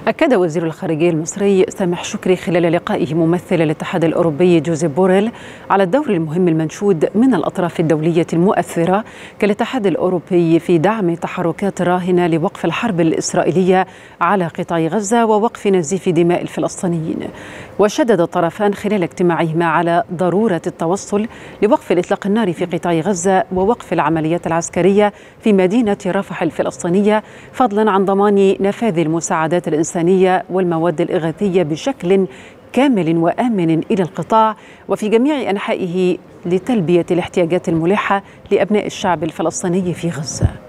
أكد وزير الخارجية المصري سامح شكري خلال لقائه ممثل الاتحاد الأوروبي جوزيف بوريل على الدور المهم المنشود من الأطراف الدولية المؤثرة كالاتحاد الأوروبي في دعم تحركات راهنة لوقف الحرب الإسرائيلية على قطاع غزة ووقف نزيف دماء الفلسطينيين. وشدد الطرفان خلال اجتماعهما على ضرورة التوصل لوقف الإطلاق النار في قطاع غزة ووقف العمليات العسكرية في مدينة رفح الفلسطينية، فضلا عن ضمان نفاذ المساعدات الإنسانية والمواد الإغاثية بشكل كامل وآمن إلى القطاع وفي جميع أنحائه لتلبية الاحتياجات الملحة لأبناء الشعب الفلسطيني في غزة.